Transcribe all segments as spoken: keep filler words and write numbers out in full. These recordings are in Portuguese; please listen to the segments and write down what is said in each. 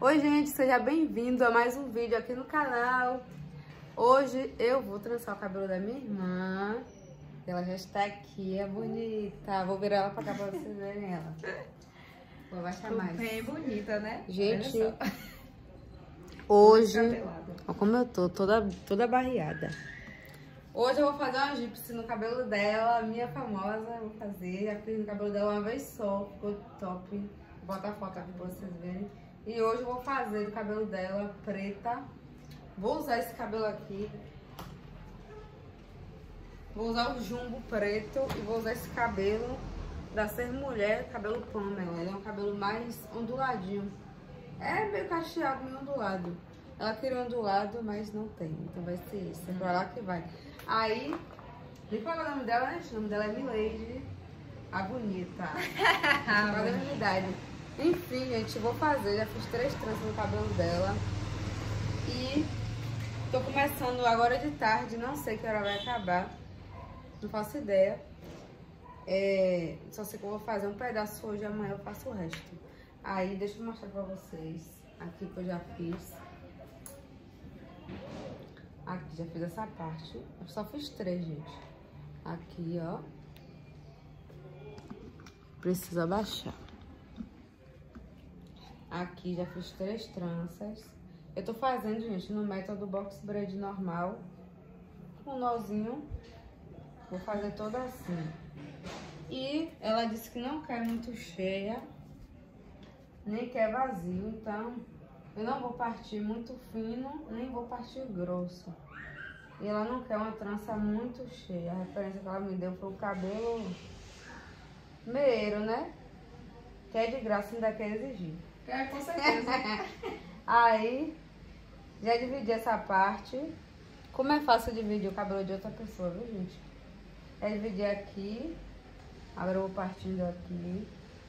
Oi gente, seja bem-vindo a mais um vídeo aqui no canal. Hoje eu vou trançar o cabelo da minha irmã. Ela já está aqui, é bonita. Vou virar ela pra cá pra vocês verem ela. Vou baixar mais. Bem bonita, né? Gente, hoje... Olha como eu tô, toda, toda barreada. Hoje eu vou fazer uma gipsy no cabelo dela, minha famosa. Vou fazer, já fiz no cabelo dela uma vez só, ficou top. Vou botar a foto aqui pra vocês verem. E hoje eu vou fazer do cabelo dela preta. Vou usar esse cabelo aqui. Vou usar o jumbo preto e vou usar esse cabelo pra ser mulher, cabelo Pamela. Ele é um cabelo mais onduladinho. É meio cacheado, meio ondulado. Ela queria ondulado, mas não tem. Então vai ser isso. É pra lá que vai. Aí, nem qual é o nome dela, né? O nome dela é Milady, a bonita. Qual é a minha idade? Enfim, gente, vou fazer. Já fiz três tranças no cabelo dela. E tô começando agora de tarde. Não sei que hora vai acabar. Não faço ideia. É, só sei que eu vou fazer um pedaço hoje. Amanhã eu faço o resto. Aí, deixa eu mostrar pra vocês. Aqui que eu já fiz. Aqui, já fiz essa parte. Eu só fiz três, gente. Aqui, ó. Precisa baixar. Aqui, já fiz três tranças. Eu tô fazendo, gente, no método box braid normal. Com um nozinho. Vou fazer toda assim. E ela disse que não quer muito cheia. Nem quer vazio, então... Eu não vou partir muito fino, nem vou partir grosso. E ela não quer uma trança muito cheia. A referência que ela me deu foi o cabelo meio, né? Que é de graça, ainda quer exigir. É, com certeza. Aí, já dividi essa parte. Como é fácil dividir o cabelo de outra pessoa, viu, gente? É dividir aqui. Agora eu vou partindo aqui.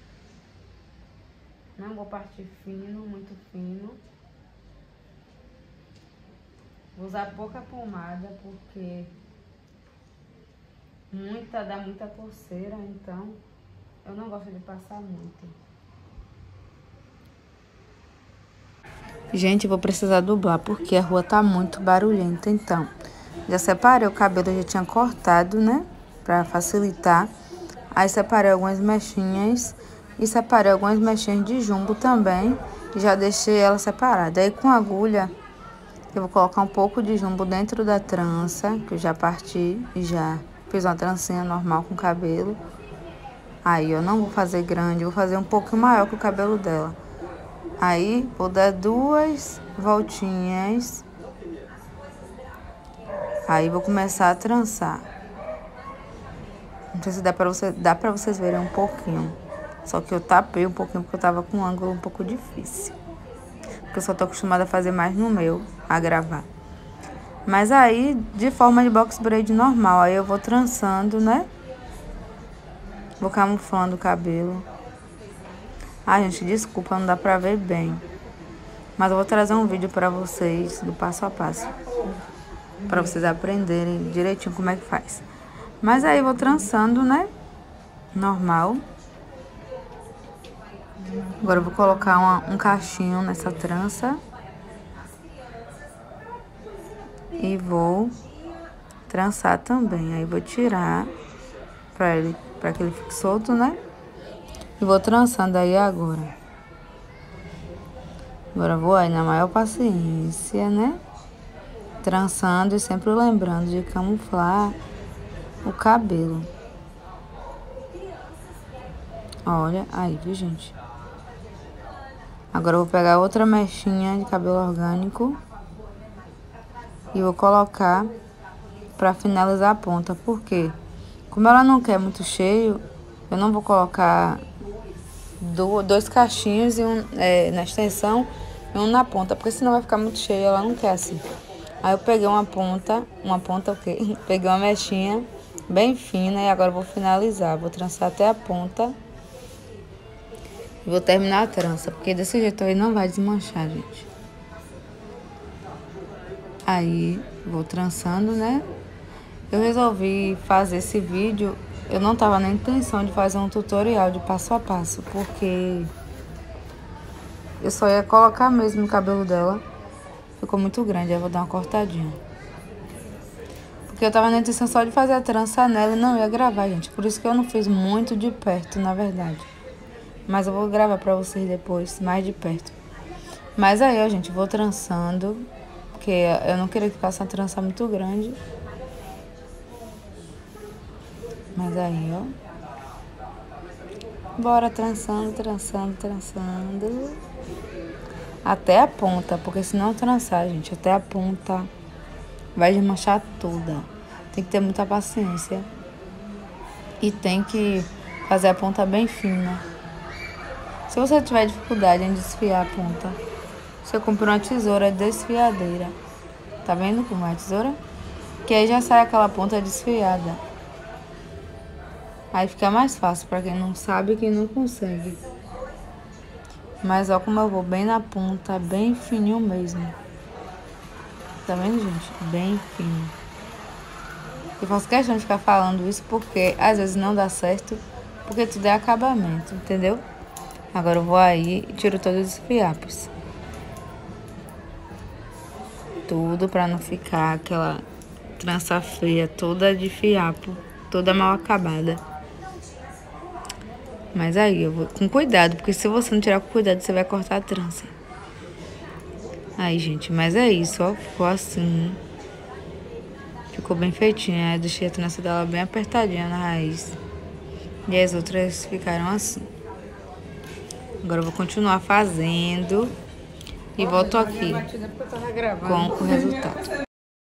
Não vou partir fino, muito fino. Vou usar pouca pomada, porque muita dá muita coceira, então eu não gosto de passar muito. Gente, vou precisar dublar, porque a rua tá muito barulhenta, então. Já separei o cabelo, eu já tinha cortado, né? Pra facilitar. Aí separei algumas mechinhas. E separei algumas mechinhas de jumbo também. E já deixei ela separada. Aí com a agulha, eu vou colocar um pouco de jumbo dentro da trança. Que eu já parti e já fiz uma trancinha normal com o cabelo. Aí eu não vou fazer grande, vou fazer um pouco maior que o cabelo dela. Aí vou dar duas voltinhas. Aí vou começar a trançar. Não sei se dá pra, você, dá pra vocês verem um pouquinho. Só que eu tapei um pouquinho porque eu tava com um ângulo um pouco difícil. Porque eu só tô acostumada a fazer mais no meu, a gravar. Mas aí, de forma de box braid normal, aí eu vou trançando, né? Vou camuflando o cabelo. Ah, gente, desculpa, não dá pra ver bem. Mas eu vou trazer um vídeo pra vocês, do passo a passo. Pra vocês aprenderem direitinho como é que faz. Mas aí eu vou trançando, né? Normal. Agora eu vou colocar uma, um cachinho nessa trança. E vou trançar também. Aí vou tirar pra, ele, pra que ele fique solto, né? E vou trançando aí agora. Agora eu vou aí na maior paciência, né? Trançando e sempre lembrando de camuflar o cabelo. Olha aí, viu, gente? Agora eu vou pegar outra mechinha de cabelo orgânico e vou colocar pra finalizar a ponta. Por quê? Como ela não quer muito cheio, eu não vou colocar do, dois cachinhos e um, é, na extensão e um na ponta, porque senão vai ficar muito cheio, ela não quer assim. Aí eu peguei uma ponta, uma ponta o quê? Peguei uma mechinha bem fina e agora eu vou finalizar. Vou trançar até a ponta. Vou terminar a trança, porque desse jeito aí não vai desmanchar, gente. Aí, vou trançando, né? Eu resolvi fazer esse vídeo. Eu não tava na intenção de fazer um tutorial de passo a passo, porque eu só ia colocar mesmo no cabelo dela. Ficou muito grande, aí eu vou dar uma cortadinha. Porque eu tava na intenção só de fazer a trança nela e não ia gravar, gente. Por isso que eu não fiz muito de perto, na verdade. Mas eu vou gravar pra vocês depois, mais de perto. Mas aí, ó, gente, vou trançando. Porque eu não queria que ficasse uma trança muito grande. Mas aí, ó. Bora trançando, trançando, trançando. Até a ponta, porque se não trançar, gente, até a ponta vai desmanchar toda. Tem que ter muita paciência. E tem que fazer a ponta bem fina. Se você tiver dificuldade em desfiar a ponta, você compra uma tesoura desfiadeira. Tá vendo como é a tesoura? Que aí já sai aquela ponta desfiada. Aí fica mais fácil pra quem não sabe e quem não consegue. Mas ó como eu vou bem na ponta, bem fininho mesmo. Tá vendo, gente? Bem fino. Eu faço questão de ficar falando isso porque às vezes não dá certo, porque tudo é acabamento, entendeu? Agora eu vou aí e tiro todos os fiapos. Tudo pra não ficar aquela trança feia toda de fiapo, toda mal acabada. Mas aí eu vou com cuidado, porque se você não tirar com cuidado, você vai cortar a trança. Aí, gente, mas é isso, ó. Ficou assim. Ficou bem feitinha. Aí deixei a trança dela bem apertadinha na raiz. E as outras ficaram assim. Agora eu vou continuar fazendo. E volto aqui com o resultado.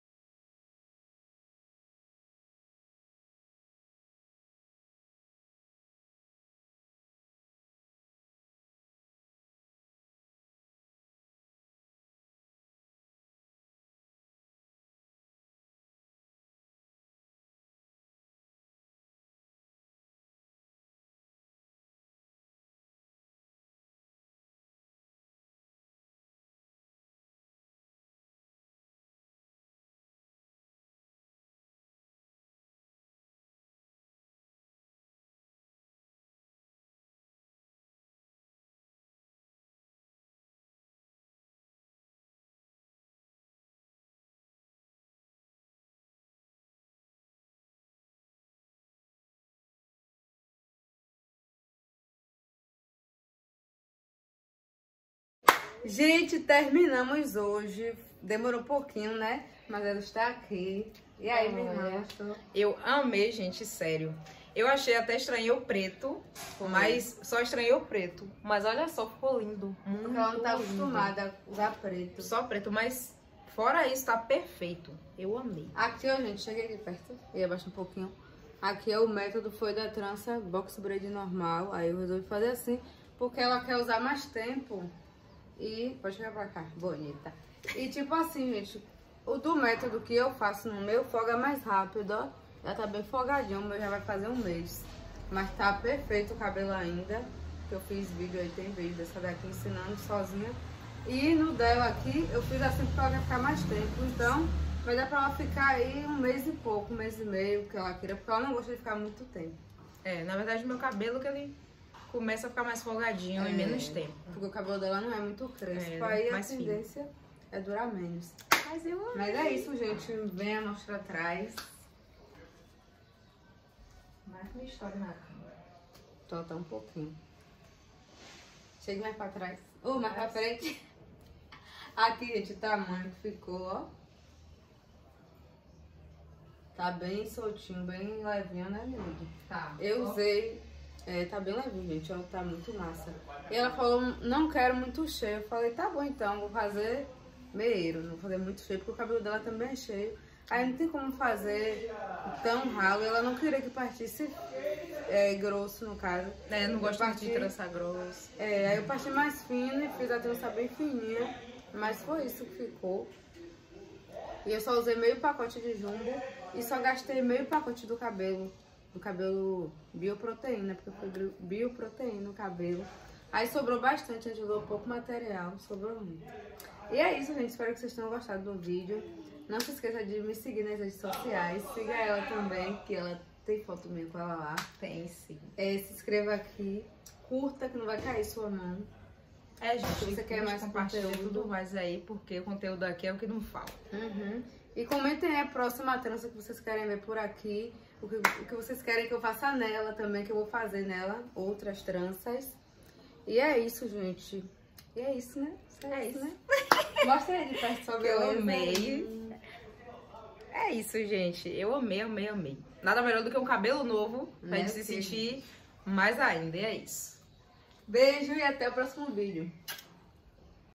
Gente, terminamos hoje. Demorou um pouquinho, né? Mas ela está aqui. E aí, minha irmã? Eu amei, gente, sério. Eu achei até estranhei o preto, mas só estranhei o preto. Mas olha só, ficou lindo. Muito Porque ela não tá lindo. acostumada a usar preto. Só preto, mas fora isso, tá perfeito. Eu amei. Aqui, ó, gente, cheguei aqui perto. E abaixo um pouquinho. Aqui é o método foi da trança box braid normal. Aí eu resolvi fazer assim, porque ela quer usar mais tempo. E pode chegar pra cá, bonita. E tipo assim, gente, o do método que eu faço no meu folga mais rápido, ó. Já tá bem folgadinho, o meu já vai fazer um mês. Mas tá perfeito o cabelo ainda. Que eu fiz vídeo aí, tem vídeo dessa daqui ensinando sozinha. E no dela aqui, eu fiz assim porque ela vai ficar mais tempo. Então, vai dar pra ela ficar aí um mês e pouco, um mês e meio, que ela queira. Porque ela não gosta de ficar muito tempo. É, na verdade, meu cabelo que ele começa a ficar mais folgadinho É, em menos tempo. Porque o cabelo dela não é muito crespo. É, aí a mais tendência fino. É durar menos. Mas eu amei. Mas é isso, gente. Venha mostrar atrás. Mais uma história na câmera. Tô tá um pouquinho. Chega mais pra trás. Ou uh, mais pra frente. Aqui, gente, o tamanho que ficou, ó. Tá bem soltinho, bem levinho, né, amiga? Tá. Eu usei... É, tá bem levinho, gente. Ela tá muito massa. E ela falou, não quero muito cheio. Eu falei, tá bom então, vou fazer meio. Não vou fazer muito cheio, porque o cabelo dela também é cheio. Aí não tem como fazer tão ralo. Ela não queria que partisse é, grosso, no caso. É, não gosto parti, de trança grossa. É, aí eu parti mais fino e fiz a trança bem fininha. Mas foi isso que ficou. E eu só usei meio pacote de jumbo e só gastei meio pacote do cabelo. Do cabelo bioproteína, porque foi bioproteína no cabelo. Aí sobrou bastante, a gente usou pouco material, sobrou muito. E é isso, gente. Espero que vocês tenham gostado do vídeo. Não se esqueça de me seguir nas redes sociais. Siga ela também, que ela tem foto minha com ela lá. Tem sim. É, se inscreva aqui. Curta, que não vai cair sua mão. É, gente, Se você quer mais compartilha conteúdo. tudo mais aí, porque o conteúdo aqui é o que não falta. Uhum. E comentem aí a próxima trança que vocês querem ver por aqui. O que, o que vocês querem que eu faça nela também, que eu vou fazer nela. Outras tranças. E é isso, gente. E é isso, né? É isso, né? Mostra aí de perto só, Eu beleza? amei. É isso, gente. Eu amei, amei, amei. Nada melhor do que um cabelo novo pra Né, gente se filho? sentir mais ainda. E é isso. Beijo e até o próximo vídeo.